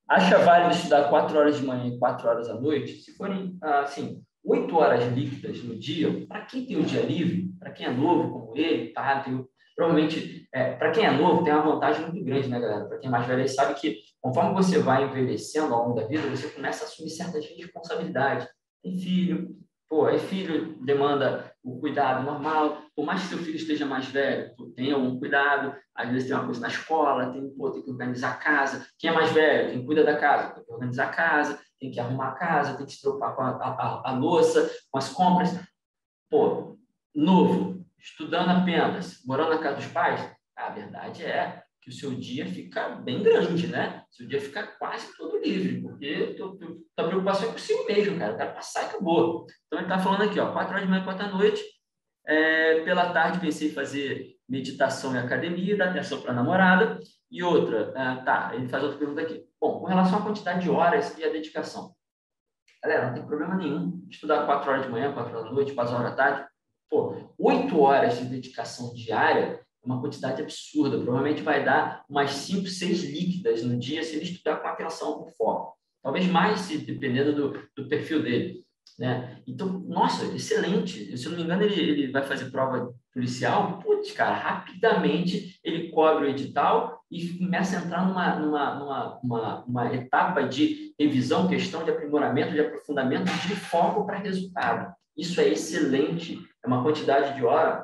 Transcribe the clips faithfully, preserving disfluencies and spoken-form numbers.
Acha válido estudar quatro horas de manhã e quatro horas à noite? Se forem, assim, oito horas líquidas no dia, para quem tem o dia livre, para quem é novo como ele, tá? Tem, provavelmente, é, para quem é novo, tem uma vantagem muito grande, né, galera? Para quem é mais velho, sabe que conforme você vai envelhecendo ao longo da vida, você começa a assumir certas responsabilidades. Tem filho, pô, aí filho demanda o cuidado normal, por mais que seu filho esteja mais velho, pô, tem algum cuidado, às vezes tem uma coisa na escola, tem, pô, tem que organizar a casa. Quem é mais velho, quem cuida da casa, tem que organizar a casa, tem que arrumar a casa, tem que se preocupar com a, a, a, a louça, com as compras. Pô, novo, estudando apenas, morando na casa dos pais, a verdade é que o seu dia fica bem grande, né? O seu dia fica quase todo livre, porque a preocupação é consigo mesmo, cara. O cara passar e acabou. Então, ele está falando aqui, ó, quatro horas de manhã, quatro da noite. É, pela tarde, pensei em fazer meditação e academia, dar atenção para a namorada. E outra, ah, tá, ele faz outra pergunta aqui. Bom, com relação à quantidade de horas e a dedicação. Galera, não tem problema nenhum estudar quatro horas de manhã, quatro horas da noite, quatro horas da tarde. Pô, oito horas de dedicação diária é uma quantidade absurda. Provavelmente vai dar umas cinco, seis líquidas no dia se ele estudar com atenção, com foco. Talvez mais, se dependendo do, do perfil dele. Né? Então, nossa, excelente. Se eu não me engano, ele, ele vai fazer prova policial. Putz, cara, rapidamente ele cobre o edital e começa a entrar numa, numa, numa uma, uma etapa de revisão, questão de aprimoramento, de aprofundamento, de foco para resultado. Isso é excelente. É uma quantidade de hora,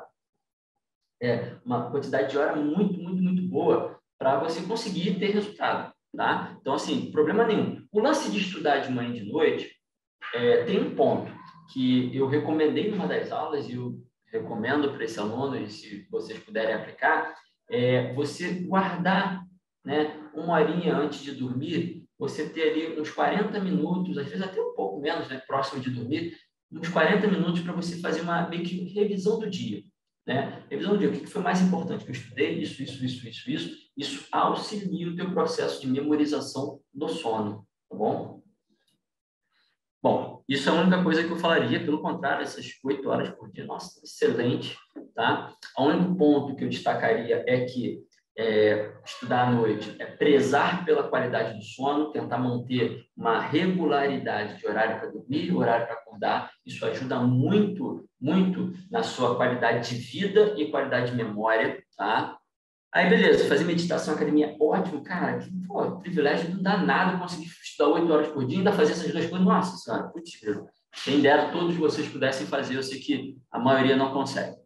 é uma quantidade de hora muito, muito, muito boa para você conseguir ter resultado. Tá? Então, assim, problema nenhum. O lance de estudar de manhã e de noite, É, tem um ponto que eu recomendei numa das aulas e eu recomendo para esse aluno, e se vocês puderem aplicar, é você guardar, né, uma horinha antes de dormir, você ter ali uns quarenta minutos, às vezes até um pouco menos, né, próximo de dormir, uns quarenta minutos para você fazer uma meio que revisão do dia. Né? Revisão do dia, o que foi mais importante que eu estudei? Isso, isso, isso, isso, isso. Isso auxilia o teu processo de memorização do sono, tá bom? Bom, isso é a única coisa que eu falaria, pelo contrário, essas oito horas por dia, nossa, excelente, tá? O único ponto que eu destacaria é que é, estudar à noite é prezar pela qualidade do sono, tentar manter uma regularidade de horário para dormir, horário para acordar, isso ajuda muito, muito na sua qualidade de vida e qualidade de memória, tá? Aí, beleza, fazer meditação, academia, ótimo, cara, que pô, privilégio, não dá nada conseguir estudar oito horas por dia e ainda fazer essas duas coisas. Nossa senhora, putz, quem dera todos vocês pudessem fazer, eu sei que a maioria não consegue.